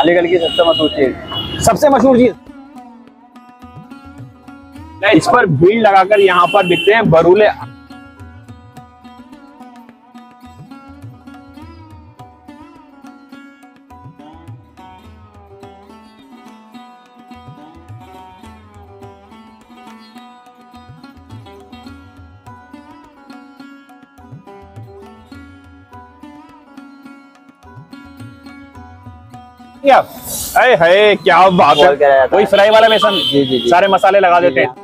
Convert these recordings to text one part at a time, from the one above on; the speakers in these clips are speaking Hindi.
अलीगढ़ की सबसे मशहूर चीज। सबसे मशहूर चीज। इस पर भीड़ लगाकर यहाँ पर बिकते हैं बरूले। अरे है क्या बात है, वही फ्राई वाला बेसन। जी। सारे मसाले लगा देते हैं।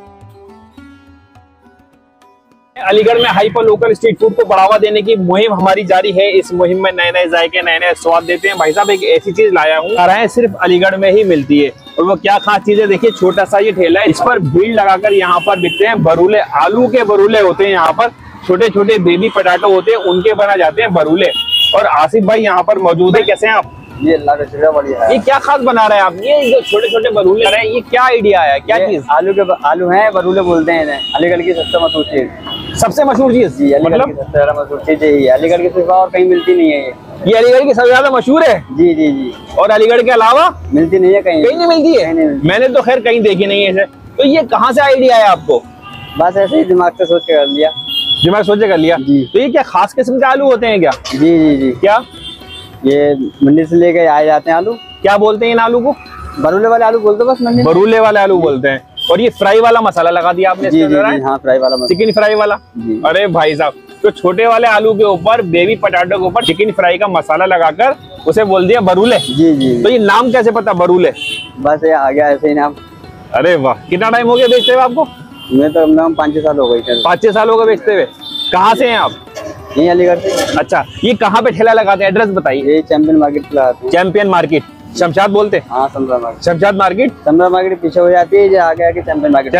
अलीगढ़ में हाइपर लोकल स्ट्रीट फूड को बढ़ावा देने की मुहिम हमारी जारी है। इस मुहिम में नए नए जायके, नए नए स्वाद देते हैं। भाई साहब एक ऐसी चीज लाया हूँ, सिर्फ अलीगढ़ में ही मिलती है। और वो क्या खास चीज है, देखिए छोटा सा ये ठेला है, इस पर भीड़ लगाकर यहाँ पर बिकते हैं बरूले। आलू के बरूले होते हैं यहाँ पर, छोटे छोटे बेबी पोटैटो होते हैं, उनके बना जाते हैं बरूले। और आसिफ भाई यहाँ पर मौजूद है। कैसे हैं आप? ये अल्लाह का शुक्र बढ़िया है। ये क्या खास बना रहे हैं आप? ये जो छोटे छोटे बरूले रहे हैं, ये क्या आइडिया है, क्या चीज? आलू हैं, बरूले बोलते हैं इन्हें। अलीगढ़ की सबसे मशहूर चीज। सबसे मशहूर चीज? जी, अलीगढ़ की सबसे ज्यादा मशहूर चीज यही है। अलीगढ़ की सिवा और कहीं मिलती नहीं है ये। अलीगढ़ की सबसे ज्यादा मशहूर है? जी। और अलीगढ़ के अलावा मिलती नहीं है कहीं नहीं मिलती है? मैंने तो खैर कहीं देखी नहीं है इसे। तो ये कहाँ से आइडिया है आपको? बस ऐसे ही दिमाग से सोच के कर लिया। दिमाग सोच के कर लिया जी। तो ये क्या खास किस्म के आलू होते हैं क्या? जी। क्या ये मंडी से लेके आए जाते हैं आलू। क्या बोलते हैं इन आलू को? बरूले वाले आलू बोलते हैं बस मंडी। बरूले वाले आलू बोलते हैं। और ये फ्राई वाला मसाला लगा दिया आपने? जी, हाँ, फ्राई वाला मसाला, चिकन फ्राई वाला। अरे भाई साहब, तो छोटे वाले आलू के ऊपर, बेबी पोटैटो के ऊपर चिकन फ्राई का मसाला लगाकर उसे बोल दिया बरूले। जी। तो ये नाम कैसे पता बरूले? बस ये आ गया ऐसे ही नाम। अरे वाह, कितना टाइम हो गया बेचते हुए आपको? मैं तो 5-6 साल हो गए। 5-6 साल हो गए बेचते हुए। कहाँ से हैं आप? यही अलीगढ़ से। अच्छा, ये कहाँ पे ठेला लगाते हैं, एड्रेस बताइए। ये चैंपियन मार्केट पे लगाते हैं। चैंपियन मार्केट, शमशाद बोलते हैं? हाँ, शमशाद मार्केट। शमशाद मार्केट पीछे हो जाती है, जो आगे आके चैंपियन मार्केट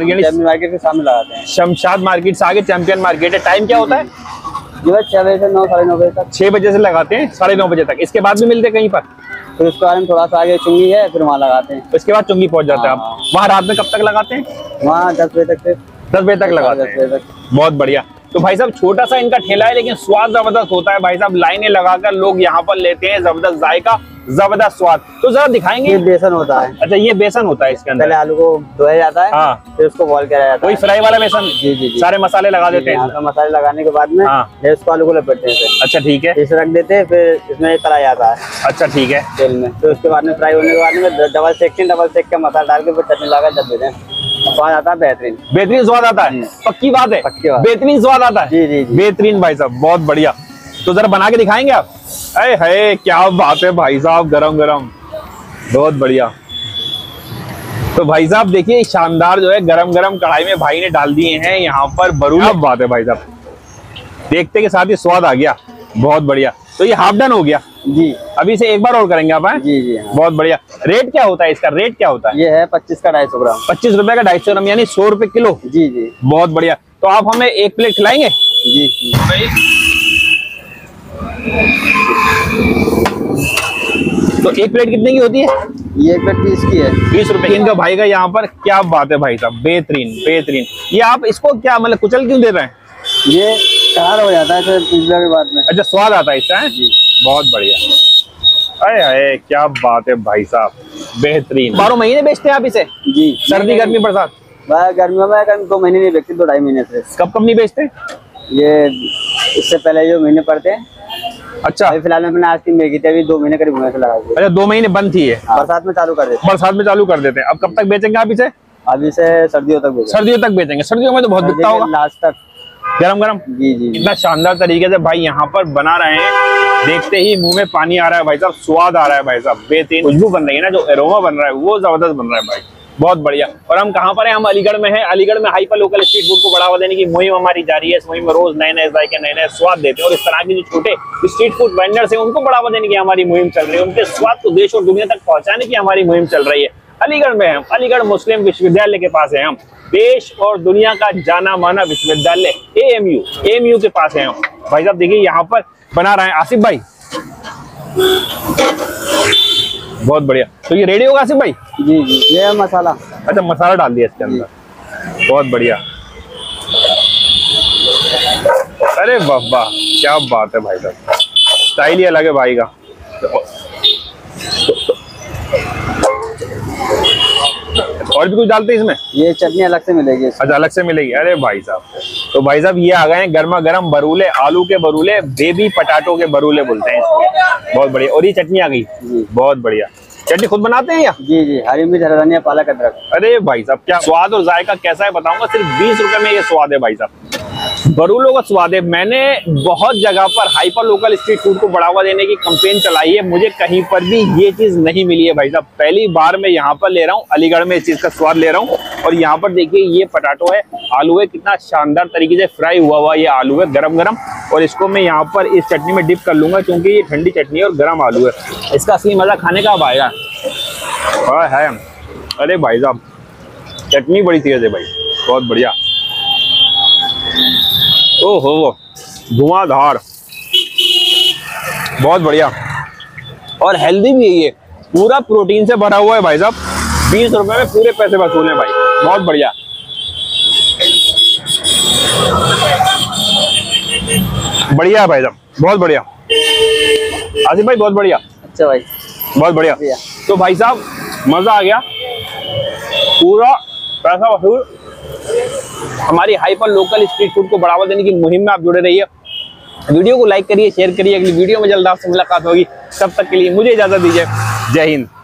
के सामने लगाते हैं। शमशाद मार्केट से आगे चैंपियन मार्केट है। टाइम क्या होता है? जी बस 6 बजे से 9, 9:30 बजे तक। 6 बजे से लगाते हैं, 9:30 बजे तक। इसके बाद भी मिलते हैं कहीं पर? फिर उसके बाद में थोड़ा सा आगे चुंगी है, फिर वहाँ लगाते हैं। उसके बाद चुंगी पहुंच जाते हैं आप। वहाँ रात में कब तक लगाते हैं? वहाँ 10 बजे तक से 10 बजे तक लगाते हैं। बहुत बढ़िया। तो भाई साहब छोटा सा इनका ठेला है, लेकिन स्वाद जबरदस्त होता है। भाई साहब लाइनें लगाकर लोग यहाँ पर लेते हैं। जबरदस्त जायका, जबरदस्त स्वाद। तो जरा दिखाएंगे। ये बेसन होता है। अच्छा, ये बेसन होता है इसके अंदर। पहले आलू को धोया जाता है, हाँ, फिर उसको बॉईल किया जाता है। वही फ्राई वाला बेसन। जी। सारे मसाले लगा देते हैं। मसाले लगाने के बाद में फिर उसको आलू को लपेटते हैं। अच्छा, ठीक है। इसे रख देते हैं, फिर इसमें तला जाता है। अच्छा, ठीक है। तेल में फिर उसके बाद में फ्राई होने के बाद में डबल सेक का मसाला डाल के फिर चटनी लगा जब देते हैं। स्वाद आता है बेहतरीन स्वाद आता है। पक्की बात है, बेहतरीन स्वाद आता है। जी। बेहतरीन भाई साहब, बहुत बढ़िया। तो जरा बना के दिखाएंगे आप? अरे है क्या बात है भाई साहब, गरम गरम, बहुत बढ़िया। तो भाई साहब देखिए, शानदार जो है गरम गरम कढ़ाई में भाई ने डाल दिए हैं यहाँ पर बरूले। क्या बात है भाई साहब, देखते के साथ ही स्वाद आ गया। बहुत बढ़िया। तो ये हाफ डन हो गया जी। अभी से एक बार और करेंगे आप? जी हाँ। बहुत बढ़िया। रेट क्या होता है इसका? रेट क्या होता है? ये है 25 का 250 ग्राम। 25 रुपए का 250 ग्राम, यानी 100 रुपए किलो। जी। बहुत बढ़िया। तो आप हमें एक प्लेट खिलाएंगे? जी। तो एक प्लेट कितने की होती है? ये एक प्लेट 20 की है। 20 रुपए। इनका भाई का यहाँ पर क्या बात है भाई साहब, बेहतरीन। ये आप इसको क्या मतलब कुचल क्यों दे रहे हैं? ये तैयार हो जाता है पिज्जा के बाद में। अच्छा, स्वाद आता है इसका है? जी। बहुत बढ़िया। अरे क्या बात है भाई साहब, बेहतरीन। 12 महीने बेचते हैं आप इसे? जी। सर्दी गर्मी बरसात? गर्मियों में 2 महीने नहीं बेचते, 2-2.5 महीने से। कब नहीं बेचते? ये इससे पहले जो महीने पड़ते हैं। अच्छा, अभी फिलहाल में आज 3 महीने थी, अभी 2 महीने करीब हुए से लगा दिए। अच्छा, 2 महीने बंद थी है। बरसात में चालू कर देते हैं। अब कब तक बेचेंगे आप इसे? अभी से सर्दियों तक बेचेंगे। सर्दियों में तो बहुत बिकता होगा। लास्ट तक गरम गरम। जी। इतना शानदार तरीके से भाई यहाँ पर बना रहे हैं, देखते ही मुंह में पानी आ रहा है भाई साहब, स्वाद आ रहा है भाई साहब, बेहतरीन खुशबू बन रही है ना, जो एरोमा बन रहा है वो जबरदस्त बन रहा है भाई, बहुत बढ़िया। और हम कहाँ पर हैं? हम अलीगढ़ में हैं। अलीगढ़ में हाइपर लोकल स्ट्रीट फूड को बढ़ावा देने की मुहिम हमारी जारी है। इस मुहिम में रोज नए नए जायके, नए नए स्वाद देते हैं। और इस तरह के जो छोटे स्ट्रीट फूड वेंडर्स हैं, उनको बढ़ावा देने की हमारी मुहिम चल रही है। उनके स्वाद को देश और दुनिया तक पहुंचाने की हमारी मुहिम चल रही है। अलीगढ़ में हम, अलीगढ़ मुस्लिम विश्वविद्यालय के पास है हम, देश और दुनिया का जाना माना विश्वविद्यालय AMU के पास है हम। भाई साहब देखिए यहाँ पर बना रहे हैं आसिफ भाई, बहुत बढ़िया। तो ये रेडी होगा आसिफ भाई? जी। ये मसाला। अच्छा, मसाला डाल दिया इसके अंदर, बहुत बढ़िया। अरे वाह वाह, क्या बात है भाई साहब, स्टाइल ही अलग है भाई का। और भी कुछ डालते हैं इसमें? ये चटनी अलग से मिलेगी। अच्छा, अलग से मिलेगी। अरे भाई साहब, तो भाई साहब ये आ गए हैं गर्मा गर्म बरूले, आलू के बरूले, बेबी पटाटो के बरूले बोलते हैं इसको। बहुत बढ़िया। और ये चटनी आ गई, बहुत बढ़िया। चटनी खुद बनाते हैं या? जी जी, हरी मिर्च, हरा धनिया, पालक, अदरक। अरे भाई साहब, क्या स्वाद और जायका कैसा है बताऊंगा। सिर्फ 20 रुपए में ये स्वाद है भाई साहब, बरूलों का स्वाद है। मैंने बहुत जगह पर हाइपर लोकल स्ट्रीट फूड को बढ़ावा देने की कैंपेन चलाई है, मुझे कहीं पर भी ये चीज नहीं मिली है भाई साहब। पहली बार मैं यहाँ पर ले रहा हूँ, अलीगढ़ में इस चीज का स्वाद ले रहा हूँ। और यहाँ पर देखिए ये पटाटो है, आलू है, कितना शानदार तरीके से फ्राई हुआ हुआ ये आलू है गरम गरम। और इसको मैं यहाँ पर इस चटनी में डिप कर लूंगा, क्योंकि ये ठंडी चटनी है और गर्म आलू है। इसका असली मजा खाने का अब आएगा है। अरे भाई साहब, चटनी बड़ी तेज है भाई, बहुत बढ़िया। ओहो, धुआंधार, बहुत बढ़िया। और हेल्दी भी है ये, पूरा प्रोटीन से भरा हुआ है भाई साहब। 20 रुपए में पूरे पैसे वसूल हैं भाई, बहुत बढ़िया। बढ़िया भाई साहब, बहुत बढ़िया। आसिफ भाई बहुत बढ़िया। अच्छा भाई, बहुत बढ़िया। तो भाई साहब मजा आ गया, पूरा पैसा वसूल। हमारी हाइपर लोकल स्ट्रीट फूड को बढ़ावा देने की मुहिम में आप जुड़े रहिए। वीडियो को लाइक करिए, शेयर करिए। अगली वीडियो में जल्द आपसे मुलाकात होगी, तब तक के लिए मुझे इजाजत दीजिए। जय हिंद।